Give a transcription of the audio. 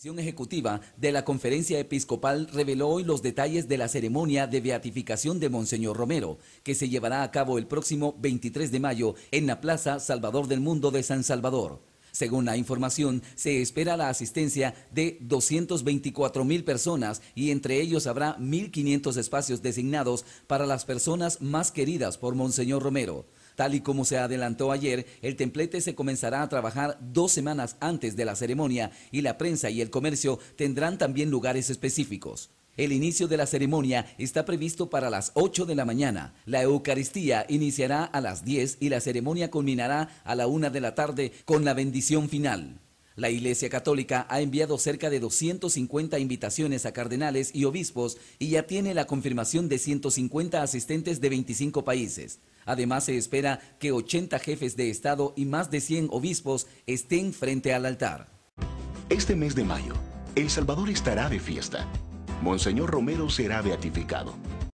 Comisión Ejecutiva de la Conferencia Episcopal reveló hoy los detalles de la ceremonia de beatificación de Monseñor Romero, que se llevará a cabo el próximo 23 de mayo en la Plaza Salvador del Mundo de San Salvador. Según la información, se espera la asistencia de 224,000 personas y entre ellos habrá 1,500 espacios designados para las personas más queridas por Monseñor Romero. Tal y como se adelantó ayer, el templete se comenzará a trabajar 2 semanas antes de la ceremonia y la prensa y el comercio tendrán también lugares específicos. El inicio de la ceremonia está previsto para las 8 de la mañana. La Eucaristía iniciará a las 10 y la ceremonia culminará a la 1 de la tarde con la bendición final. La Iglesia Católica ha enviado cerca de 250 invitaciones a cardenales y obispos y ya tiene la confirmación de 150 asistentes de 25 países. Además, se espera que 80 jefes de Estado y más de 100 obispos estén frente al altar. Este mes de mayo, El Salvador estará de fiesta. Monseñor Romero será beatificado.